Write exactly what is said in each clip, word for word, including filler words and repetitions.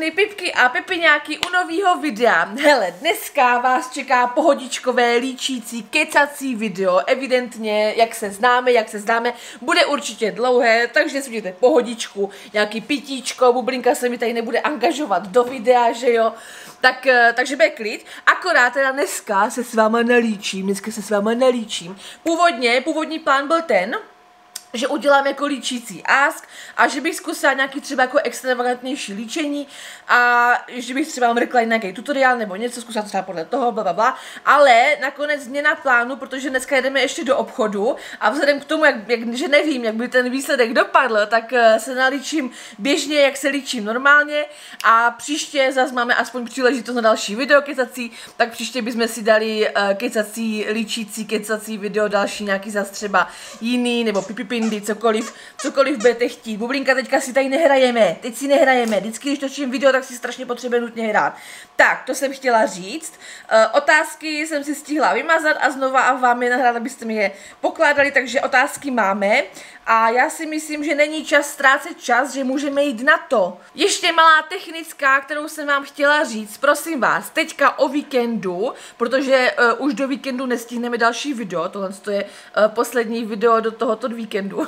všechny pipky a pepiňáky u nového videa. Hele, dneska vás čeká pohodičkové, líčící, kecací video. Evidentně, jak se známe, jak se známe, bude určitě dlouhé, takže si udějte pohodičku, nějaký pitíčko, bublinka se mi tady nebude angažovat do videa, že jo. Tak, takže bude klid, akorát teda dneska se s váma nalíčím, dneska se s váma nalíčím. Původně, původní plán byl ten, že udělám jako líčící ask a že bych zkusila nějaký třeba jako extravagantnější líčení a že bych třeba mrkla nějaký tutoriál nebo něco, zkusila třeba podle toho, bla, bla, bla. Ale nakonec změna plánu, protože dneska jedeme ještě do obchodu a vzhledem k tomu, jak, jak, že nevím, jak by ten výsledek dopadl, tak se nalíčím běžně, jak se líčím normálně a příště zase máme aspoň příležitost na další video kecací, tak příště bychom si dali uh, kecací, líčící, kecací video, další nějaký zase třeba jiný nebo pipipi, cokoliv, cokoliv budete chtít. Bublinka, teďka si tady nehrajeme, teď si nehrajeme, vždycky, když točím video, tak si strašně potřebuje nutně hrát. Tak, to jsem chtěla říct. E, otázky jsem si stihla vymazat a znova a vám je nahrát, abyste mi je pokládali, takže otázky máme. A já si myslím, že není čas ztrácet čas, že můžeme jít na to. Ještě malá technická, kterou jsem vám chtěla říct, prosím vás, teďka o víkendu, protože uh, už do víkendu nestihneme další video, tohle je uh, poslední video do tohoto víkendu,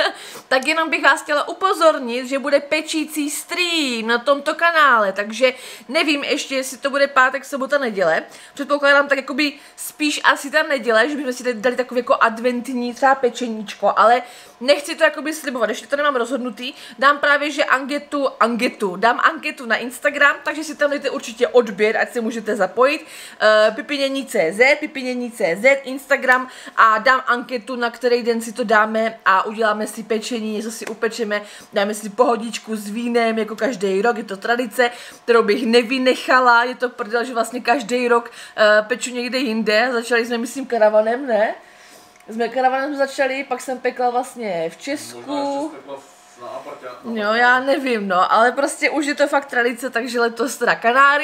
tak jenom bych vás chtěla upozornit, že bude pečící stream na tomto kanále, takže nevím ještě, jestli to bude pátek, sobota, neděle. Předpokládám tak jakoby spíš asi ta neděle, že bychom si tady dali takové jako adventní třeba pečeníčko, ale nechci to jakoby slibovat, ještě to nemám rozhodnutý, dám právě, že anketu, anketu, dám anketu na Instagram, takže si tam dejte určitě odběr, ať se můžete zapojit, uh, pipinění tečka cé zet, pipinění tečka cé zet, Instagram a dám anketu, na který den si to dáme a uděláme si pečení, něco si upečeme, dáme si pohodičku s vínem, jako každý rok, je to tradice, kterou bych nevynechala, je to prdel, že vlastně každý rok uh, peču někde jinde, začali jsme, myslím, karavanem, ne? Jsme karavanem začali, pak jsem pekla vlastně v Česku. Jo, já nevím, no, ale prostě už je to fakt tradice, takže letos teda Kanáry.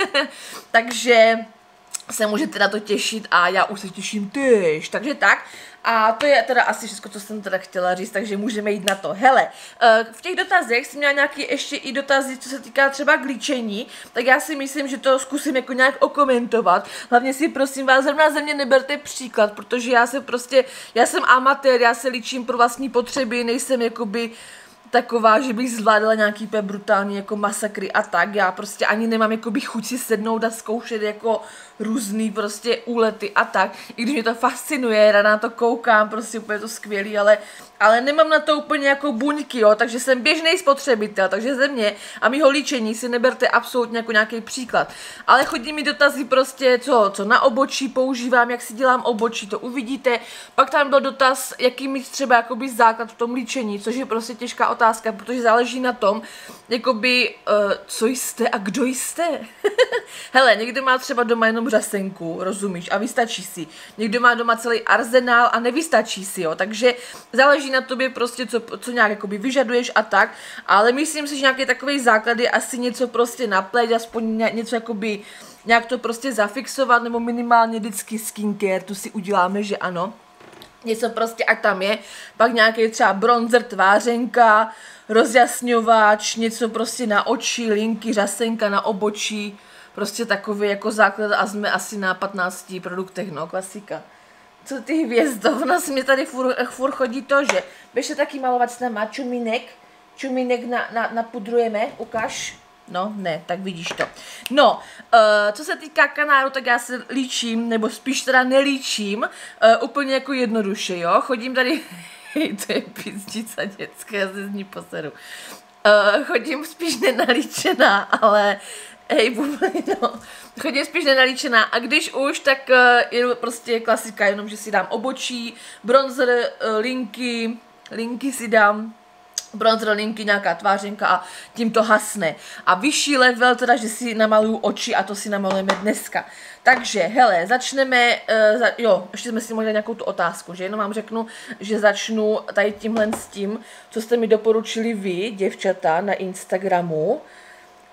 Takže se můžete na to těšit a já už se těším tyž, takže tak. A to je teda asi všechno, co jsem teda chtěla říct, takže můžeme jít na to. Hele, v těch dotazech jsem měla nějaký ještě i dotazy, co se týká třeba glíčení, tak já si myslím, že to zkusím jako nějak okomentovat. Hlavně si prosím vás, zrovna ze mě neberte příklad, protože já se prostě, já jsem amatér, já se líčím pro vlastní potřeby, nejsem jakoby taková, že bych zvládala nějaký úplně brutální jako masakry a tak. Já prostě ani nemám jakoby chuť si sednout a zkoušet jako různý prostě úlety a tak. I když mě to fascinuje, ráda na to koukám, prostě úplně to skvělý, ale, ale nemám na to úplně jako buňky, jo, takže jsem běžný spotřebitel, takže ze mě a mýho líčení si neberte absolutně jako nějaký příklad. Ale chodí mi dotazy prostě, co, co na obočí používám, jak si dělám obočí, to uvidíte. Pak tam byl dotaz, jaký mít třeba jakoby základ v tom líčení, což je prostě těžká otázka, protože záleží na tom, jakoby, uh, co jste a kdo jste. Hele, někdo má třeba doma jenom řasenku, rozumíš, a vystačí si. Někdo má doma celý arzenál a nevystačí si, jo, takže záleží na tobě prostě, co, co nějak jakoby vyžaduješ a tak, ale myslím si, že nějaký takový základ je asi něco prostě napleť, aspoň něco jakoby, nějak to prostě zafixovat, nebo minimálně vždycky skincare, tu si uděláme, že ano. Něco prostě, ať tam je, pak nějaký třeba bronzer, tvářenka, rozjasňovač, něco prostě na oči, linky, řasenka na obočí, prostě takový jako základ a jsme asi na patnácti produktech, no, klasika. Co ty hvězdo, ona si mě tady furt, furt chodí to, že běž taky malovat s náma čumínek, čumínek na, na, napudrujeme, ukaž. No, ne, tak vidíš to. No, uh, co se týká kanálu, tak já se líčím, nebo spíš teda nelíčím, uh, úplně jako jednoduše, jo. Chodím tady, to je pizdica dětská, já se z ní poseru. Uh, chodím spíš nenalíčená, ale hej, bublino, chodím spíš nenalíčená a když už, tak uh, je prostě klasika, jenom že si dám obočí, bronzer, uh, linky, linky si dám, bronzer, linky, nějaká tvářenka a tím to hasne. A vyšší level teda, že si namaluju oči a to si namalujeme dneska. Takže, hele, začneme, uh, za, jo, ještě jsme si mohli nějakou tu otázku, že jenom vám řeknu, že začnu tady tímhle s tím, co jste mi doporučili vy, děvčata, na Instagramu.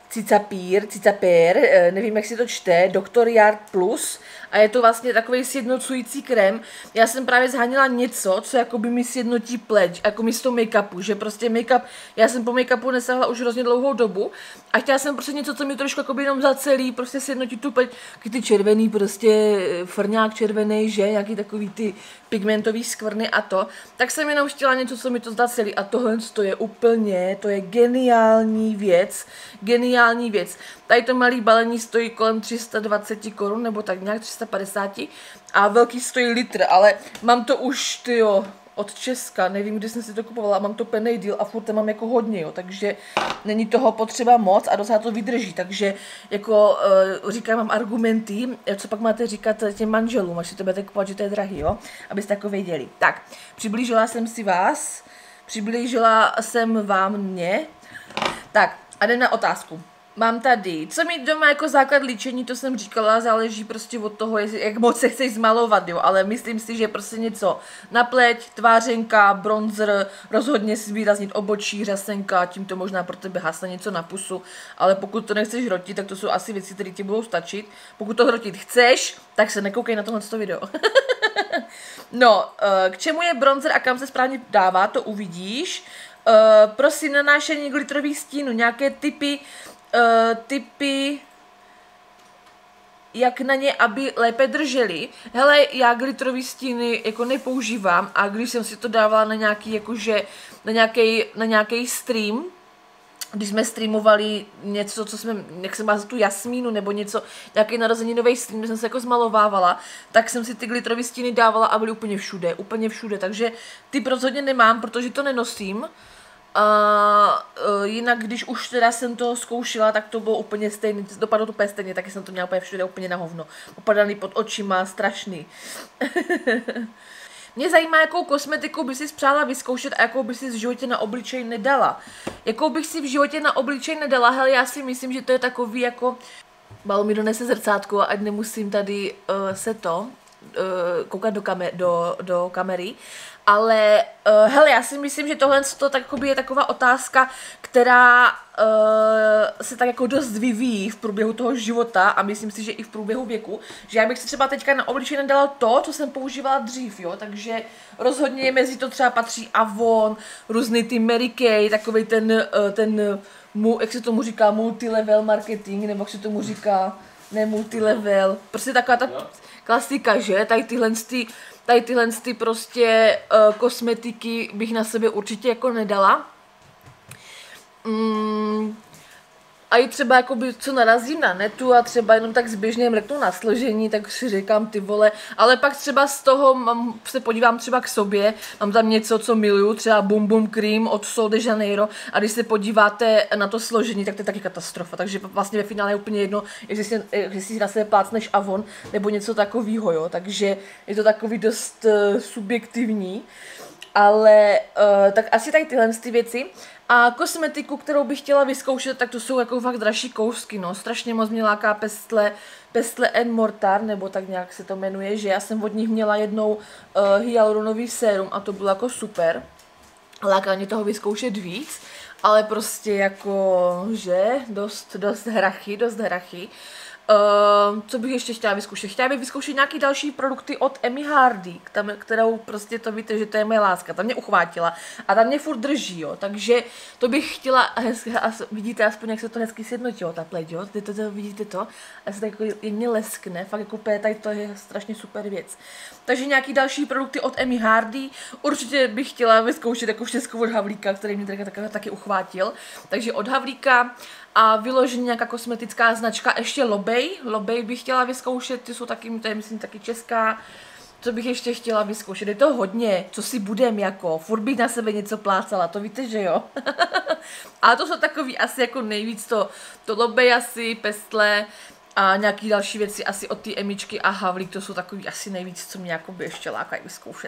Cicapír, Cicapér, nevím, jak si to čte, doktor Yard Plus a je to vlastně takový sjednocující krém. Já jsem právě zháněla něco, co jako by mi sjednotí pleť, jako místo make-upu, že prostě make-up, já jsem po make-upu nesahla už hrozně dlouhou dobu a chtěla jsem prostě něco, co mi trošku jako by jenom zacelí, prostě sjednotí tu pleť, ty červený, prostě frňák červený, že, nějaký takový ty pigmentový skvrny a to, tak jsem jenom chtěla něco, co mi to zacelí a tohle to je úplně, to je geniální věc, geniální věc. Tady to malý balení stojí kolem tři sta dvacet korun, nebo tak nějak tři sta padesát a velký stojí litr, ale mám to už, tyjo, od Česka, nevím, kdy jsem si to kupovala, mám to pennej deal a furt to mám jako hodně, jo, takže není toho potřeba moc a docela to vydrží, takže jako uh, říkám vám argumenty, co pak máte říkat těm manželům, až si to budete kupovat, že to je drahý, jo, abyste jako věděli. Tak, přiblížila jsem si vás, přiblížila jsem vám mě, tak a jdem na otázku. Mám tady, co mít doma jako základ líčení, to jsem říkala, záleží prostě od toho, jak moc se chceš zmalovat, jo, ale myslím si, že prostě něco na pleť, tvářenka, bronzer, rozhodně si zvýraznit obočí, řasenka, tím to možná pro tebe hasne něco na pusu, ale pokud to nechceš hrotit, tak to jsou asi věci, které ti budou stačit. Pokud to hrotit chceš, tak se nekoukej na tohle video. No, k čemu je bronzer a kam se správně dává, to uvidíš. Prosím, nanášení glitterových stínů, nějaké typy, Uh, typy, jak na ně, aby lépe držely. Hele, já glitterový stíny jako nepoužívám a když jsem si to dávala na nějaký, jakože, na nějaký, na nějaký stream, když jsme streamovali něco, co jsme, jak jsem byla za tu Jasmínu, nebo něco, nějaký narozeninový stream, kde jsem se jako zmalovávala, tak jsem si ty glitterové stíny dávala a byly úplně všude, úplně všude, takže ty rozhodně nemám, protože to nenosím. A uh, jinak, když už teda jsem to zkoušela, tak to bylo úplně stejné, dopadlo to úplně stejně, taky jsem to měla úplně všude úplně na hovno. Opadaný pod očima, strašný. Mě zajímá, jakou kosmetiku by si přála vyzkoušet a jakou by si v životě na obličej nedala. Jakou bych si v životě na obličej nedala, hele, já si myslím, že to je takový jako... Malo mi donese zrcátko, ať nemusím tady uh, se to uh, koukat do, kamer do, do kamery. Ale uh, hele, já si myslím, že tohle to je taková otázka, která uh, se tak jako dost vyvíjí v průběhu toho života a myslím si, že i v průběhu věku, že já bych si třeba teďka na obličej nedala to, co jsem používala dřív, jo, takže rozhodně mezi to třeba patří Avon, různý ty Mary Kay, takovej ten, uh, ten, uh, jak se tomu říká, multilevel marketing, nebo jak se tomu říká, ne multilevel, prostě taková ta klasika, že, tady tyhle ty Tady tyhle ty prostě uh, kosmetiky bych na sebe určitě jako nedala. Mm, a i třeba jakoby, co narazím na netu a třeba jenom tak zběžně mrknu na složení, tak si říkám ty vole, ale pak třeba z toho mám, se podívám třeba k sobě, mám tam něco, co miluju, třeba Bum Bum Cream od Sol de Janeiro a když se podíváte na to složení, tak to je taky katastrofa, takže vlastně ve finále je úplně jedno, jestli si, jestli si na sebe plácneš Avon nebo něco takového, jo, takže je to takový dost uh, subjektivní, ale uh, tak asi tady tyhle ty věci. A kosmetiku, kterou bych chtěla vyzkoušet, tak to jsou jako fakt dražší kousky, no. Strašně moc mě láká Pestle, Pestle and Mortar, nebo tak nějak se to jmenuje, že já jsem od nich měla jednou uh, hyaluronový sérum a to bylo jako super. Láká mě toho vyzkoušet víc, ale prostě jako, že, dost, dost hrachy, dost hrachy. Uh, co bych ještě chtěla vyzkoušet? Chtěla bych vyzkoušet nějaký další produkty od Emi Hardy, tam, kterou prostě to víte, že to je moje láska, ta mě uchvátila a ta mě furt drží, jo, takže to bych chtěla, hezky, vidíte aspoň, jak se to hezky sjednotilo, ta pleť, jo, to, to, to, vidíte to, a se tak jako jemně leskne, fakt jako tady to je strašně super věc. Takže nějaký další produkty od Emi Hardy, určitě bych chtěla vyzkoušet jako všechno od Havlíka, který mě taky, taky uchvátil, takže od Havlíka. A vyloženě nějaká kosmetická značka, ještě Lobej, Lobej bych chtěla vyzkoušet, ty jsou taky, to je myslím taky česká, co bych ještě chtěla vyzkoušet, je to hodně, co si budem jako, furt bych na sebe něco plácala, to víte, že jo. Ale to jsou takový asi jako nejvíc to, to Lobej asi, Pestle a nějaký další věci asi od té Emičky a Havlík, to jsou takový asi nejvíc, co mě jako by ještě lákají vyzkoušet.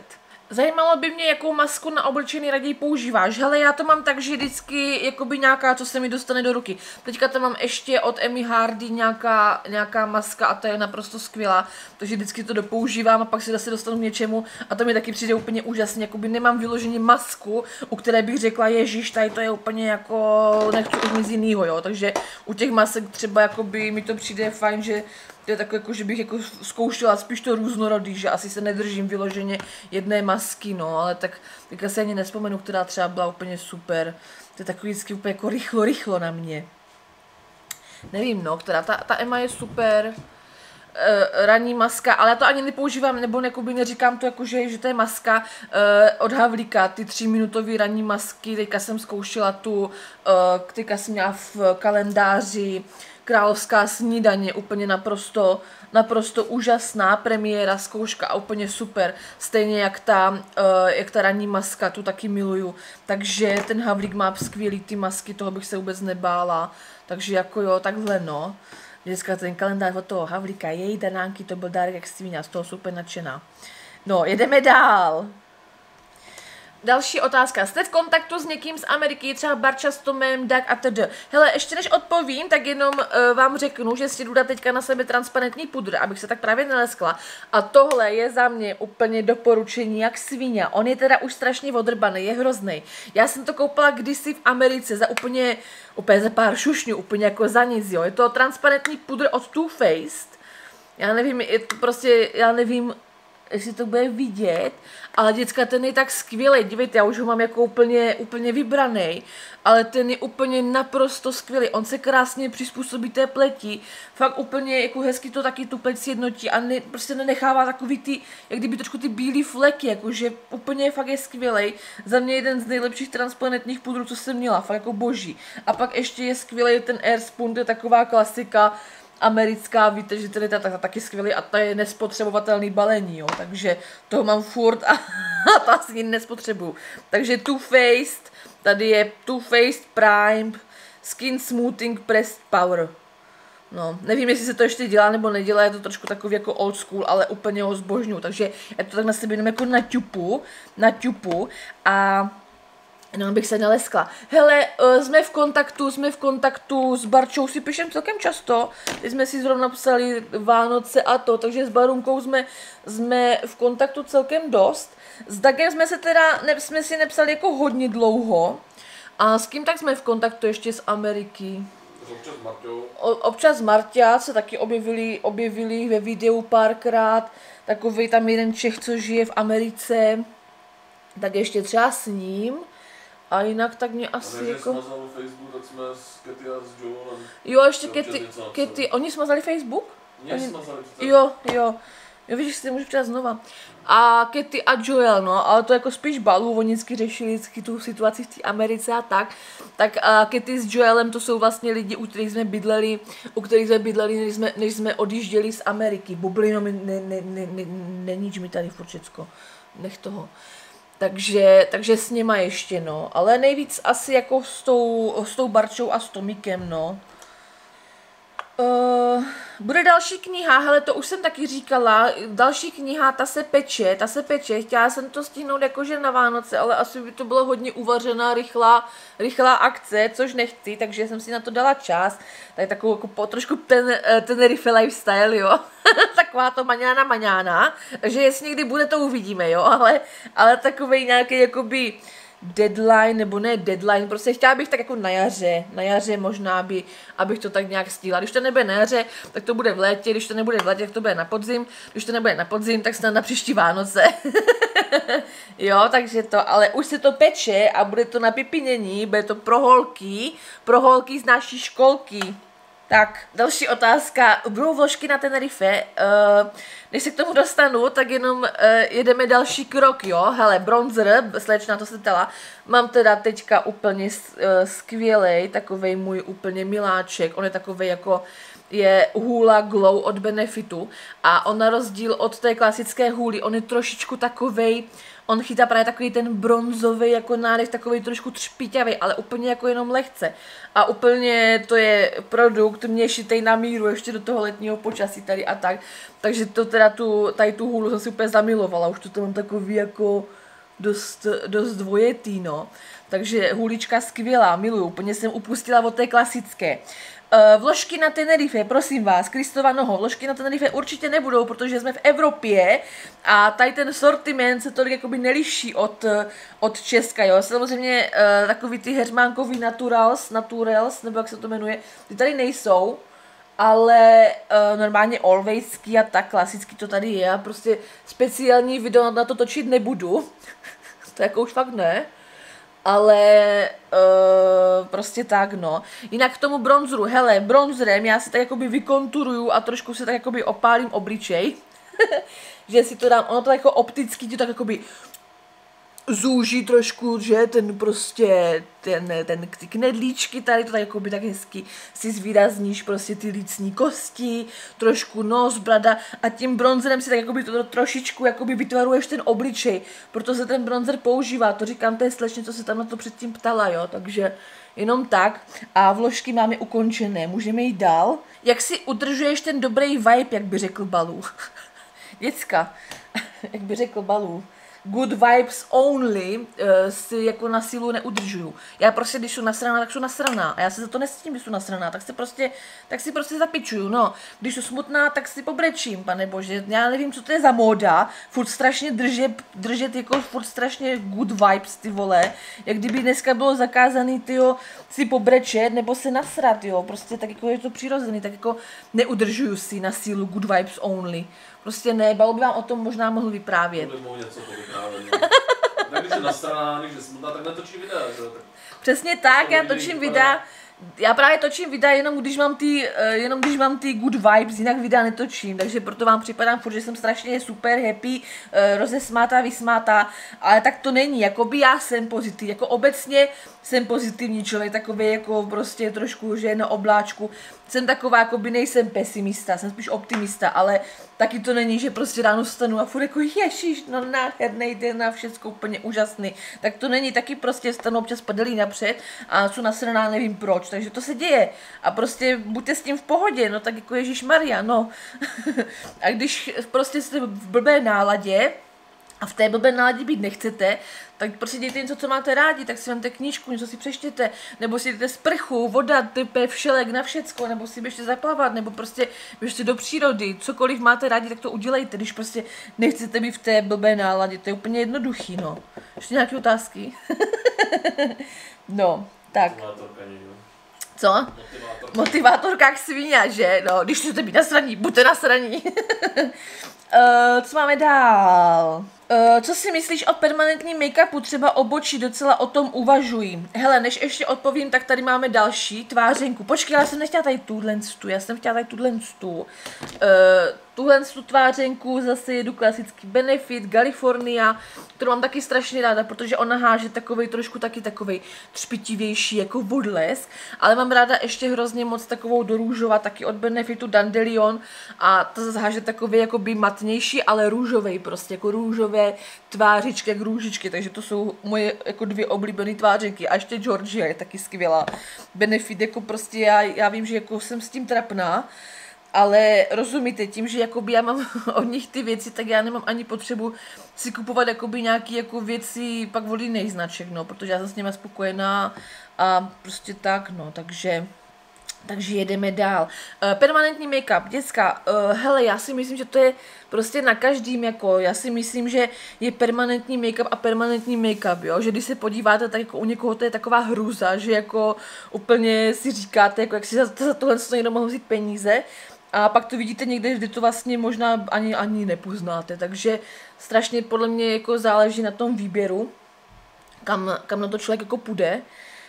Zajímalo by mě, jakou masku na obličej raději používáš. Hele, já to mám tak, že vždycky jakoby nějaká, co se mi dostane do ruky. Teďka to mám ještě od Emi Hardy nějaká, nějaká maska a ta je naprosto skvělá. Takže vždycky to dopoužívám a pak si zase dostanu k něčemu a to mi taky přijde úplně úžasně. Jakoby nemám vyloženě masku, u které bych řekla, ježiš, tady to je úplně jako, nechci už nic jinýho, jo. Takže u těch masek třeba jakoby mi to přijde fajn, že to je takové, jako, že bych jako zkoušela spíš to různorodý, že asi se nedržím vyloženě jedné masky, no, ale tak teďka si ani nespomenu, která třeba byla úplně super. To je takový vždycky úplně jako rychlo, rychlo na mě. Nevím, no, která, ta, ta Emma je super, e, ranní maska, ale já to ani nepoužívám, nebo jakoby neříkám to jako, že, že to je maska e, od Havlíka, ty tříminutové ranní masky, teďka jsem zkoušela tu, e, teďka jsem měla v kalendáři, Královská snídaně, úplně naprosto, naprosto úžasná premiéra, zkouška a úplně super. Stejně jak ta, uh, jak ta ranní maska, tu taky miluju. Takže ten Havlík má skvělý ty masky, toho bych se vůbec nebála. Takže jako jo, takhle no. Dneska ten kalendář od toho Havlíka, její danánky, to byl dárek jak svíňa, z toho super nadšená. No, jedeme dál. Další otázka. Jste v kontaktu s někým z Ameriky, třeba Barča s Tomem, Doug a td. Hele, ještě než odpovím, tak jenom uh, vám řeknu, že si jdu dát teďka na sebe transparentní pudr, abych se tak právě neleskla. A tohle je za mě úplně doporučení jak svíňa. On je teda už strašně odrbaný, je hrozný. Já jsem to koupila kdysi v Americe za úplně, úplně za pár šušňů, úplně jako za nic, jo. Je to transparentní pudr od Too Faced. Já nevím, je to prostě, já nevím, jestli to bude vidět, ale děcka, ten je tak skvělý, dívejte, já už ho mám jako úplně, úplně vybraný, ale ten je úplně naprosto skvělý, on se krásně přizpůsobí té pleti, fakt úplně jako hezky to taky tu pleť sjednotí a ne, prostě nenechává takový ty, jak kdyby trošku ty bílé fleky, jakože úplně fakt je skvělý, za mě jeden z nejlepších transparentních pudrů, co jsem měla, fakt jako boží. A pak ještě je skvělý ten Air Spoon, to je taková klasika, americká, víte, že tady ta, ta, ta taky skvělý a to je nespotřebovatelný balení, jo, takže toho mám furt a, a to asi nespotřebuju. Takže Too Faced, tady je Too Faced Prime Skin Smoothing Pressed Power. No, nevím, jestli se to ještě dělá nebo nedělá, je to trošku takový jako old school, ale úplně ho zbožňuju, takže já to tak na sebe jenom jako na ťupu, na ťupu a no, bych se neleskla. Hele, jsme v kontaktu, jsme v kontaktu s Barčou, si píšem celkem často. Teď jsme si zrovna psali Vánoce a to, takže s Barunkou jsme, jsme v kontaktu celkem dost. S Dagem jsme se teda, ne, jsme si nepsali jako hodně dlouho. A s kým tak jsme v kontaktu ještě z Ameriky? Občas s Marťou. Občas s Marťa se taky objevili, objevili ve videu párkrát. Takový tam jeden Čech, co žije v Americe. Tak ještě třeba s ním. A jinak tak mě asi a jako... jsme smazali Facebook, tak jsme s Katy a s Joelem. Jo, ještě Katy, Katy, oni smazali Facebook? Mě oni... smazali přece. Jo, jo. Jo, víš, že si můžu přijat znova. A Katy a Joel, no, ale to jako spíš balů, oni vždycky řešili vždycky tu situaci v té Americe a tak. Tak a Katy s Joelem to jsou vlastně lidi, u kterých jsme bydleli, u kterých jsme bydleli, než jsme, než jsme odjížděli z Ameriky. Bublino, ne, ne, ne, ne, ne, neníč mi tady furt všecko. Nech toho. Takže, takže s něma ještě, no. Ale nejvíc asi jako s tou, s tou Barčou a s Tomíkem, no. Uh, bude další kniha, hele, to už jsem taky říkala, další kniha, ta se peče, ta se peče, chtěla jsem to stihnout jakože na Vánoce, ale asi by to bylo hodně uvařená, rychlá, rychlá akce, což nechci, takže jsem si na to dala čas, tak takovou jako po, trošku ten, ten Riffy lifestyle, jo, taková to maňána maňána, takže jestli někdy bude, to uvidíme, jo, ale, ale takovej nějaký jakoby deadline, nebo ne deadline, prostě chtěla bych tak jako na jaře, na jaře možná, by, abych to tak nějak stihla. Když to nebude na jaře, tak to bude v létě, když to nebude v létě, tak to bude na podzim, když to nebude na podzim, tak snad na příští Vánoce. Jo, takže to, ale už se to peče a bude to na pipinění, bude to pro holky, pro holky z naší školky. Tak, další otázka. Budou vložky na Tenerife? Uh, než se k tomu dostanu, tak jenom uh, jedeme další krok, jo? Hele, bronzer, slečna, to se ptala. Mám teda teďka úplně uh, skvělej, takovej můj úplně miláček. On je takovej jako, je hůla Glow od Benefitu. A on na rozdíl od té klasické hůly, on je trošičku takovej, on chytá právě takový ten bronzový jako nádech, takový trošku třpiťavý, ale úplně jako jenom lehce. A úplně to je produkt mě šitej na míru, ještě do toho letního počasí tady a tak. Takže to teda tu, tady tu hůlu jsem si úplně zamilovala, už to mám takový jako dost, dost dvojetý, no. Takže hulička skvělá, miluju, úplně jsem upustila od té klasické. Uh, vložky na Tenerife, prosím vás, Kristova noho, vložky na Tenerife určitě nebudou, protože jsme v Evropě a tady ten sortiment se tolik jakoby neliší od, od Česka, jo. Samozřejmě uh, takový ty hermánkový naturals, naturals, nebo jak se to jmenuje, ty tady nejsou, ale uh, normálně alwaysky a tak klasicky to tady je a prostě speciální video na to točit nebudu, to jako už fakt ne. Ale uh, prostě tak, no. Jinak k tomu bronzeru, hele, bronzerem já si tak jakoby vykonturuju a trošku si tak jakoby opálím obličej. Že si to dám, ono to jako opticky ti tak jakoby zúží trošku, že ten prostě, ten, ten, ty knedlíčky tady to tak jakoby tak hezky si zvýrazníš prostě ty lícní kosti, trošku nos, brada a tím bronzerem si tak jakoby to trošičku jakoby vytvaruješ ten obličej, proto se ten bronzer používá, to říkám té slečně, co se tam na to předtím ptala, jo, takže jenom tak a vložky máme ukončené, můžeme jít dál. Jak si udržuješ ten dobrý vibe, jak by řekl Balů? Děcka, jak by řekl Balů. Good vibes only uh, si jako na sílu neudržuju. Já prostě, když jsem nasraná, tak jsem nasraná. A já se za to nestydím, když jsem nasraná, tak si prostě, tak si prostě zapičuju, no. Když jsem smutná, tak si pobrečím, pane bože. Já nevím, co to je za móda. Furt strašně držet, držet jako furt strašně good vibes, ty vole. Jak kdyby dneska bylo zakázaný, tyjo, si pobrečet nebo se nasrat, jo. Prostě tak jako je to přirozený, tak jako neudržuju si na sílu good vibes only. Prostě ne, Balo by vám o tom možná mohl vyprávět. To by něco povyprávět, no. Tak když je nastraná, když je smutná, tak netočí videa, že jo? Přesně tak, já točím videa, já právě točím videa jenom když mám ty, jenom když mám ty good vibes, jinak videa netočím, takže proto vám připadám furt, že jsem strašně super happy, rozesmátá, vysmátá, ale tak to není, jakoby já jsem pozitivní, jako obecně jsem pozitivní člověk, takový jako prostě trošku, že na obláčku, jsem taková, jakoby nejsem pesimista, jsem spíš optimista, ale taky to není, že prostě ráno vstanu a furt jako ježiš, no nádherný den a všecko úplně úžasný, tak to není, taky prostě vstanu občas padelí napřed a jsou nasraná, nevím proč, takže to se děje a prostě buďte s tím v pohodě, no tak jako ježišmarja, no. A když prostě jste v blbé náladě a v té blbé náladě být nechcete, tak prostě dějte něco, co máte rádi, tak si vemte knížku, něco si přečtěte, nebo si jdete sprchu, voda, type, všelek na všecko, nebo si běžte zaplavat, nebo prostě běžte do přírody, cokoliv máte rádi, tak to udělejte, když prostě nechcete být v té blbé náladě, to je úplně jednoduchý, no. Ještě nějaké otázky? No, tak. Co? Motivátorka. Motivátorka jak svíňa, že? No, když chcete být nasraní, buďte nasraní. uh, co máme dál? Uh, co si myslíš o permanentním make-upu, třeba obočí, docela o tom uvažuji. Hele, než ještě odpovím, tak tady máme další tvářenku. Počkej, já jsem nechtěla tady tuhle stu, já jsem chtěla tady tuhle stu. Uh, tuhle tu tvářenku zase jedu klasický Benefit, California, kterou mám taky strašně ráda, protože ona háže takovej trošku taky takovej třpitivější jako vodlesk, ale mám ráda ještě hrozně moc takovou do růžova, taky od Benefitu Dandelion a to zase háže takový jakoby matnější, ale růžovej prostě, jako růžové tvářičky, jak růžičky, takže to jsou moje jako dvě oblíbené tvářenky a ještě Georgia je taky skvělá. Benefit jako prostě já, já vím, že jako jsem s tím trapná, ale rozumíte, tím, že jakoby já mám od nich ty věci, tak já nemám ani potřebu si kupovat jakoby nějaký jako věci pak od jiných značek, no, protože já jsem s nimi spokojená a prostě tak, no, takže... Takže jedeme dál. Uh, permanentní make-up, děcka, uh, hele, já si myslím, že to je prostě na každým, jako, já si myslím, že je permanentní make-up a permanentní make-up, jo, že když se podíváte, tak jako u někoho to je taková hrůza, že jako úplně si říkáte, jako jak si za, za tohle někdo mohl vzít peníze, a pak to vidíte někde, kdy to vlastně možná ani, ani nepoznáte, takže strašně podle mě jako záleží na tom výběru, kam, kam na to člověk jako půjde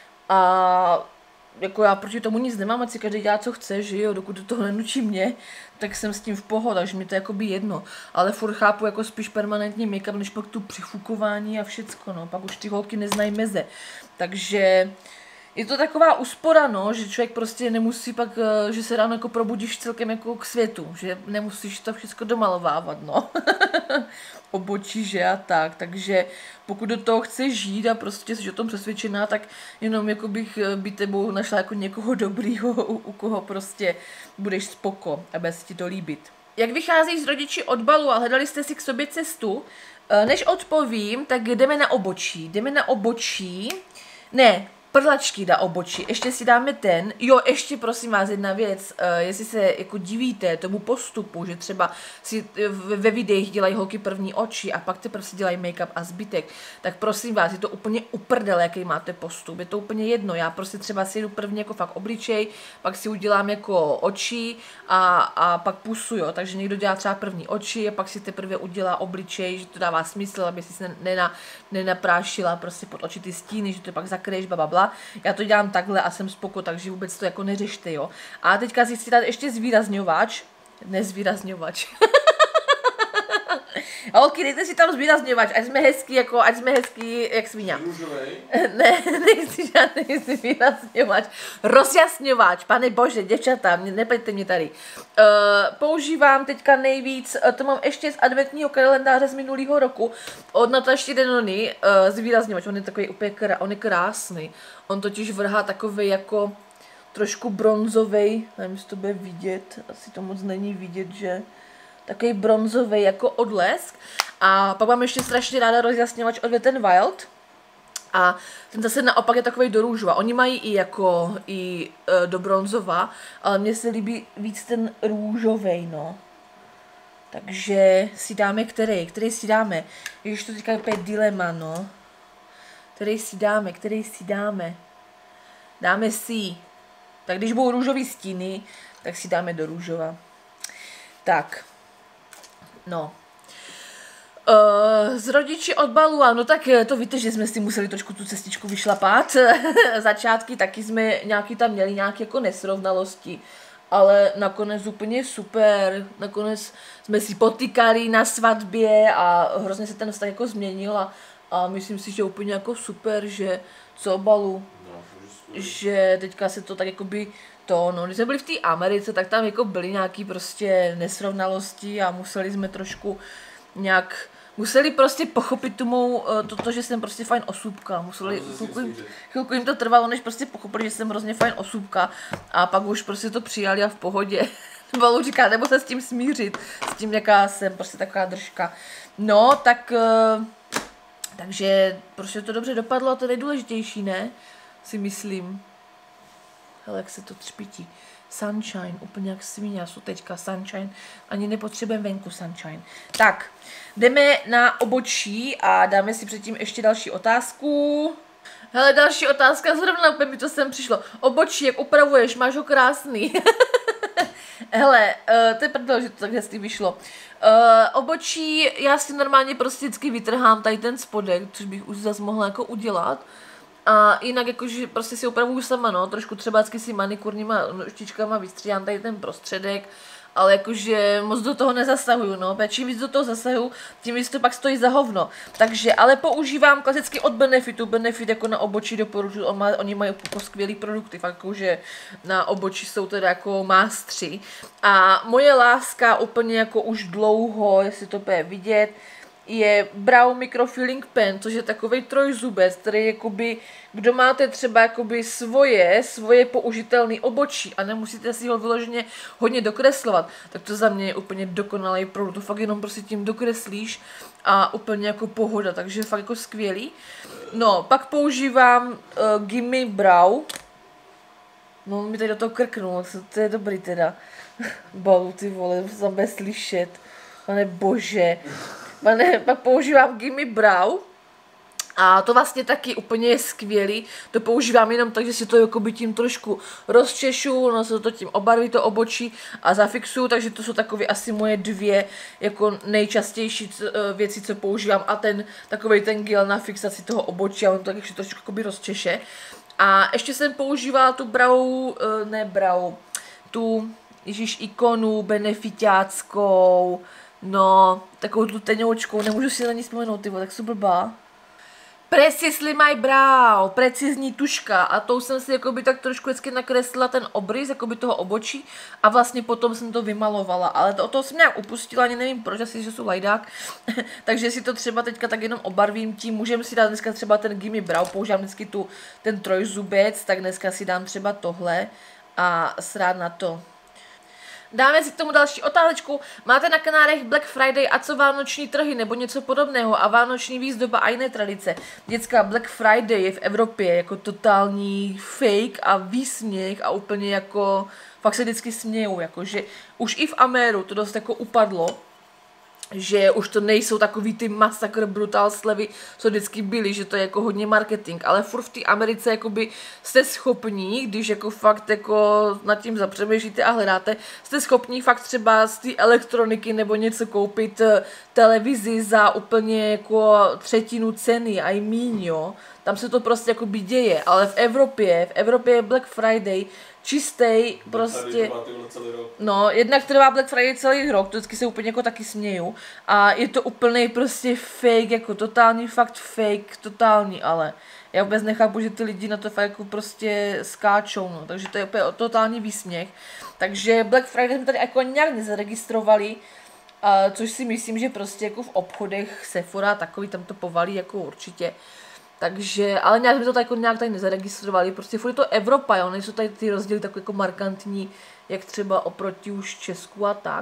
a jako já proti tomu nic nemám, ať si každý dělá, co chce, že jo, dokud do toho nenutí mě, tak jsem s tím v pohodě, takže mi to je jakoby jedno, ale furt chápu jako spíš permanentní make-up, než pak tu přifukování a všecko, no, pak už ty holky neznají meze, takže je to taková úspora, no, že člověk prostě nemusí pak, že se ráno jako probudíš celkem jako k světu, že nemusíš to všechno domalovávat, no. Obočí, že a tak, takže pokud do toho chceš žít a prostě jsi o tom přesvědčená, tak jenom jako bych by tebou našla jako někoho dobrýho, u, u koho prostě budeš spoko a bude se ti to líbit. Jak vycházíš s rodiči od balu a hledali jste si k sobě cestu? Než odpovím, tak jdeme na obočí. Jdeme na obočí. Ne, prlačky na obočí. Ještě si dáme ten. Jo, ještě prosím vás jedna věc. Uh, jestli se jako divíte tomu postupu, že třeba si ve videích dělají holky první oči a pak teprve si dělají make-up a zbytek, tak prosím vás, je to úplně uprdele, jaký máte postup. Je to úplně jedno. Já prostě třeba si jdu první jako fakt obličej, pak si udělám jako oči a, a pak pusu, jo. Takže někdo dělá třeba první oči a pak si teprve udělá obličej, že to dává smysl, aby si se nena, nenaprášila prostě pod oči ty stíny, že to pak zakryješ, bababla. Já to dělám takhle a jsem spoko, takže vůbec to jako neřešte, jo. A teďka si chci dát ještě zvýrazňovač. Nezvýrazňovač. Holky, dejte si tam zvýrazňovač, ať jsme hezký, jako, ať jsme hezký, jak svíňa. Ne, nechci žádný zvýrazňovač. Rozjasňovač, pane bože, děvčata, nepleťte mě tady. Uh, používám teďka nejvíc, uh, to mám ještě z adventního kalendáře z minulého roku, od Nataši Denony, uh, zvýrazňovač, on je takový úplně krá, on je krásný. On totiž vrhá takový jako trošku bronzovej, nevím, jestli to bude vidět, asi to moc není vidět, že takový bronzový jako odlesk. A pak mám ještě strašně ráda rozjasňovač od Wet n Wild. A ten zase naopak je takový do růžova. Oni mají i jako i e, do bronzova, ale mně se líbí víc ten růžovej, no. Takže si dáme který? Který si dáme? Když to teďka je dilema, no. Který si dáme? Který si dáme? Dáme si. Tak když budou růžový stíny, tak si dáme do růžova. Tak. No. Uh, z rodiči od Balua, no tak to víte, že jsme si museli trošku tu cestičku vyšlapat. Začátky taky jsme nějaký tam měli nějaké jako nesrovnalosti, ale nakonec úplně super. Nakonec jsme si potýkali na svatbě a hrozně se ten vztah jako změnil a, a myslím si, že úplně jako super, že co Balu, no, že teďka se to tak jakoby to, no, když jsme byli v té Americe, tak tam jako byly nějaký prostě nesrovnalosti a museli jsme trošku nějak, museli prostě pochopit tu mou, toto, že jsem prostě fajn osůbka, museli, no, chvilku, jim, chvilku jim to trvalo, než prostě pochopili, že jsem hrozně fajn osůbka a pak už prostě to přijali a v pohodě. Balu říká, nebo se s tím smířit, s tím, jaká jsem, prostě taková držka. No, tak, takže prostě to dobře dopadlo a to je nejdůležitější, ne? Si myslím. Hele, jak se to třpití. Sunshine, úplně jak svíňa, jsou teďka sunshine. Ani nepotřebujeme venku sunshine. Tak, jdeme na obočí a dáme si předtím ještě další otázku. Hele, další otázka, zrovna úplně mi to sem přišlo. Obočí, jak upravuješ, máš ho krásný. Hele, uh, to je prdel, že to tak hezky vyšlo. Uh, obočí, já si normálně prostě vždycky vytrhám tady ten spodek, což bych už zase mohla jako udělat. A jinak jakože prostě si opravuju sama, no, trošku třeba si manikurníma štičkama vystříhám tady ten prostředek, ale jakože moc do toho nezasahuju, no, čím víc do toho zasahuju, tím víc to pak stojí za hovno. Takže, ale používám klasicky od Benefitu, Benefit jako na obočí doporučuji, on má, oni mají jako skvělý produkty, fakt jakože na obočí jsou teda jako mástři. A moje láska úplně jako už dlouho, jestli to bude vidět, je Brow Microfilling Pen, což je takovej trojzubec, který jakoby, kdo máte třeba jakoby svoje, svoje použitelné obočí a nemusíte si ho vyloženě hodně dokreslovat, tak to za mě je úplně dokonalý produkt, to fakt jenom prostě tím dokreslíš a úplně jako pohoda, takže fakt jako skvělý. No, pak používám uh, Gimme Brow, no mi tady do toho krknul, to je dobrý teda, Balu, ty vole, to tam bude slyšet, pane bože. Pane, pak používám Gimme Brow a to vlastně taky úplně je skvělý. To používám jenom tak, že si to jakoby tím trošku rozčešu, no se to tím obarví to obočí a zafixuju, takže to jsou takové asi moje dvě jako nejčastější věci, co používám a ten takovej ten gel na fixaci toho obočí a on to takže trošku jakoby rozčeše. A ještě jsem používala tu brow, ne brow, tu ježíš ikonu benefitáckou. No, takovou tu tenoučkou, nemůžu si na ní vzpomenout, ty vole, tak jsou blbá. Precisely My Brow, precizní tuška a tou jsem si jakoby tak trošku vždycky nakreslila ten obrys, jakoby toho obočí a vlastně potom jsem to vymalovala, ale to, o toho jsem nějak upustila, ani nevím proč, asi, že jsou lajdák, takže si to třeba teďka tak jenom obarvím tím, můžeme si dát dneska třeba ten Gimme Brow, používám vždycky tu, ten trojzubec, tak dneska si dám třeba tohle a srát na to. Dáme si k tomu další otázečku. Máte na kanálech Black Friday a co vánoční trhy nebo něco podobného a vánoční výzdoba a jiné tradice? Děcka, Black Friday je v Evropě jako totální fake a výsměch a úplně jako, fakt se vždycky smějou, jako že už i v Ameru to dost jako upadlo, že už to nejsou takový ty masakr brutal slevy, co vždycky byly, že to je jako hodně marketing, ale furt v té Americe jakoby jste schopní, když jako fakt jako nad tím zapřemýšlíte a hledáte, jste schopní fakt třeba z té elektroniky nebo něco koupit televizi za úplně jako třetinu ceny a i míň, jo. Tam se to prostě jakoby děje, ale v Evropě, v Evropě je Black Friday čistý prostě, no, jednak trvá Black Friday celý rok, to vždycky se úplně jako taky směju a je to úplný prostě fake, jako totální fakt fake, totální, ale já vůbec nechápu, že ty lidi na to fakt jako prostě skáčou, no, takže to je úplně totální výsměch, takže Black Friday jsme tady jako nějak nezaregistrovali, a což si myslím, že prostě jako v obchodech Sephora takový tam to povalí jako určitě. Takže, ale nějak jsme to jako nějak tady nezaregistrovali, prostě furt je to Evropa, jo, nejsou tady ty rozdíly takové jako markantní, jak třeba oproti už Česku a tak.